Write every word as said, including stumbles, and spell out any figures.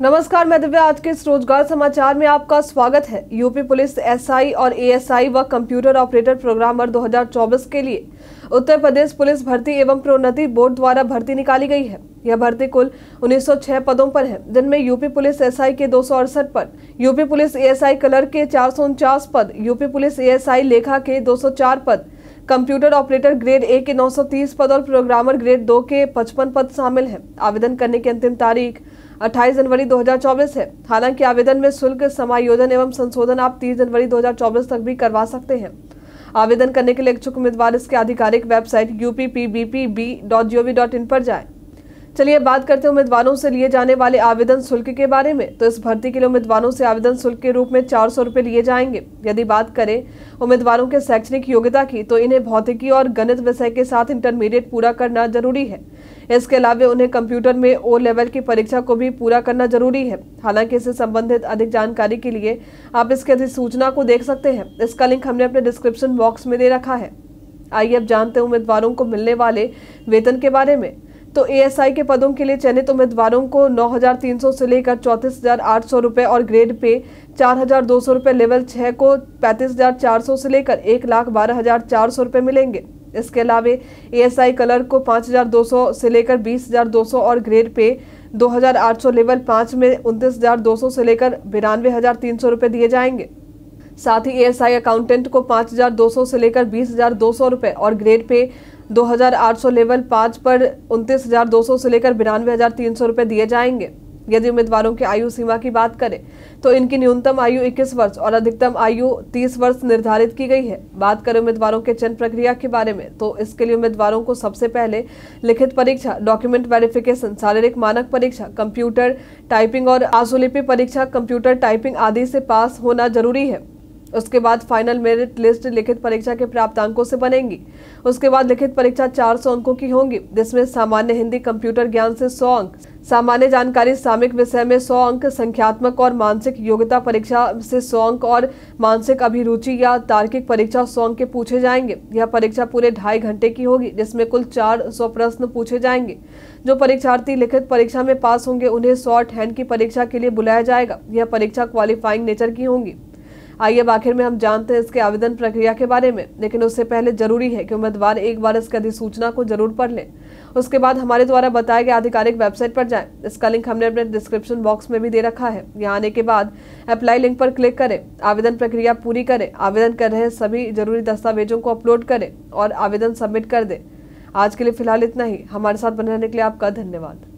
नमस्कार, मैं दिव्या। आज के इस रोजगार समाचार में आपका स्वागत है। यूपी पुलिस एसआई और एएसआई व कंप्यूटर ऑपरेटर प्रोग्रामर दो हज़ार चौबीस के लिए उत्तर प्रदेश पुलिस भर्ती एवं प्रोन्नति बोर्ड द्वारा भर्ती निकाली गई है। यह भर्ती कुल उन्नीस सौ छह पदों पर है, जिनमें यूपी पुलिस एसआई के दो सौ अड़सठ पद, यूपी पुलिस एएसआई क्लर्क के चार सौ उनचास पद, यूपी पुलिस एएसआई लेखा के दो सौ चार पद, कंप्यूटर ऑपरेटर ग्रेड ए के नौ सौ तीस पद और प्रोग्रामर ग्रेड दो के पचपन पद शामिल हैं। आवेदन करने की अंतिम तारीख अट्ठाईस जनवरी दो हज़ार चौबीस है। हालांकि आवेदन में शुल्क समायोजन एवं संशोधन आप तीस जनवरी दो हज़ार चौबीस तक भी करवा सकते हैं। आवेदन करने के लिए इच्छुक उम्मीदवार इसके आधिकारिक website U P P B P B dot G O V dot in पर जाएं। चलिए बात करते हैं उम्मीदवारों से लिए जाने वाले आवेदन शुल्क के बारे में। तो इस भर्ती के लिए उम्मीदवारों से आवेदन शुल्क के रूप में चार सौ रुपये लिए जाएंगे। यदि बात करें उम्मीदवारों के शैक्षणिक योग्यता की, तो इन्हें भौतिकी और गणित विषय के साथ इंटरमीडिएट पूरा करना जरूरी है। इसके अलावा उन्हें कंप्यूटर में ओ लेवल की परीक्षा को भी पूरा करना जरूरी है। हालांकि इससे संबंधित अधिक जानकारी के लिए आप इसके अधिसूचना को देख सकते हैं। इसका लिंक हमने अपने डिस्क्रिप्शन बॉक्स में दे रखा है। आइए अब जानते हैं उम्मीदवारों को मिलने वाले वेतन के बारे में। तो एएसआई के पदों के लिए चयनित उम्मीदवारों को नौ हजार तीन सौ से लेकर चौंतीस हजार आठ सौ रुपये और ग्रेड पे चार हजार दो सौ रुपये, लेवल छः को पैंतीस हजार चार सौ से लेकर एक लाख बारह हजार चार सौ रुपये मिलेंगे। इसके अलावा एएसआई क्लर्क को पाँच हजार दो सौ से लेकर बीस हजार दो सौ और ग्रेड पे दो हजार आठ सौ, लेवल पाँच में उनतीस हजार दो सौ से लेकर बिरानवे हजार तीन सौ रुपये दिए जाएंगे। साथ ही एएसआई अकाउंटेंट को पाँच हजार दो सौ से लेकर बीस हजार दो सौ रुपये और ग्रेड पे दो हजार आठ सौ, लेवल पाँच पर उनतीस हजार दो सौ से लेकर बिरानवे हजार तीन सौ रुपये दिए जाएंगे। यदि उम्मीदवारों की आयु सीमा की बात करें तो इनकी न्यूनतम आयु इक्कीस वर्ष और अधिकतम आयु तीस वर्ष निर्धारित की गई है। बात करें उम्मीदवारों के चयन प्रक्रिया के बारे में, तो इसके लिए उम्मीदवारों को सबसे पहले लिखित परीक्षा, डॉक्यूमेंट वेरिफिकेशन, शारीरिक मानक परीक्षा, कंप्यूटर टाइपिंग और आशुलिपि परीक्षा, कंप्यूटर टाइपिंग आदि से पास होना जरूरी है। उसके बाद फाइनल मेरिट लिस्ट लिखित परीक्षा के प्राप्त अंकों से बनेगी। उसके बाद लिखित परीक्षा चार सौ अंकों की होंगी, जिसमें सामान्य हिंदी कंप्यूटर ज्ञान से सौ अंक, सामान्य जानकारी सामयिक विषय में सौ अंक, संख्यात्मक और मानसिक योग्यता परीक्षा से सौ अंक और मानसिक अभिरुचि या तार्किक परीक्षा सौ अंक के पूछे जाएंगे। यह परीक्षा पूरे ढाई घंटे की होगी, जिसमें कुल चार सौ प्रश्न पूछे जाएंगे। जो परीक्षार्थी लिखित परीक्षा में पास होंगे उन्हें शॉर्ट हैंड की परीक्षा के लिए बुलाया जाएगा। यह परीक्षा क्वालिफाइंग नेचर की होंगी। आइए अब आखिर में हम जानते हैं इसके आवेदन प्रक्रिया के बारे में, लेकिन उससे पहले जरूरी है कि उम्मीदवार एक बार इसकी अधिसूचना को जरूर पढ़ लें। उसके बाद हमारे द्वारा बताए गए आधिकारिक वेबसाइट पर जाएं। इसका लिंक हमने अपने डिस्क्रिप्शन बॉक्स में भी दे रखा है। यहाँ आने के बाद अप्लाई लिंक पर क्लिक करें, आवेदन प्रक्रिया पूरी करें, आवेदन कर रहे सभी जरूरी दस्तावेजों को अपलोड करें और आवेदन सबमिट कर दें। आज के लिए फिलहाल इतना ही। हमारे साथ बने रहने के लिए आपका धन्यवाद।